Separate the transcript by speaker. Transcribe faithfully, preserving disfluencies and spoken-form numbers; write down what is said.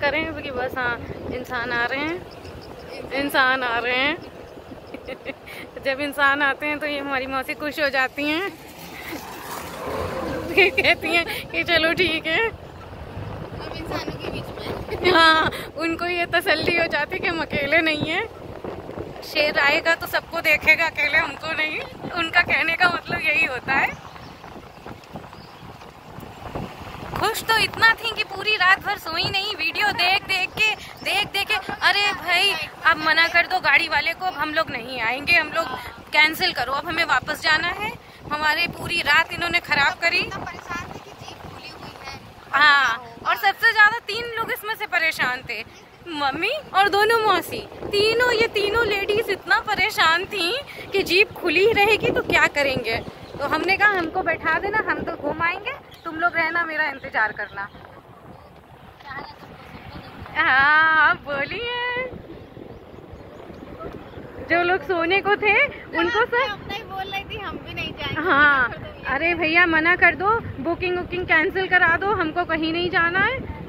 Speaker 1: करें कि बस हाँ इंसान आ रहे हैं, इंसान आ रहे हैं। जब इंसान आते हैं तो ये हमारी मौसी खुश हो जाती हैं, कहती हैं कि चलो ठीक है।
Speaker 2: अब इंसानों के बीच में
Speaker 1: हाँ, उनको ये तसल्ली हो जाती है कि हम अकेले नहीं हैं। शेर आएगा तो सबको देखेगा, अकेले हमको नहीं। उनका कहने का मतलब यही होता है। खुश तो इतना थी कि पूरी रात भर सोई नहीं, वीडियो देख देख के देख देख के अरे भाई अब मना कर दो गाड़ी वाले को, अब हम लोग नहीं आएंगे, हम लोग कैंसिल करो, अब हमें वापस जाना है। हमारे पूरी रात इन्होंने खराब करी।
Speaker 2: परेशान थे कि जीप खुली हुई है।
Speaker 1: हाँ, और सबसे ज्यादा तीन लोग इसमें से परेशान थे, मम्मी और दोनों मौसी। तीनों ये तीनों लेडीज इतना परेशान थी कि जीप खुली रहेगी तो क्या करेंगे। तो हमने कहा हमको बैठा देना, हम तो घूम आएंगे, तुम लोग रहना, मेरा इंतजार करना। हाँ, आप बोलिए। जो लोग सोने को थे उनको सर
Speaker 2: नहीं बोल रही थी हम भी नहीं जाएंगे।
Speaker 1: हाँ, अरे भैया मना कर दो, बुकिंग वुकिंग कैंसिल करा दो, हमको कहीं नहीं जाना है।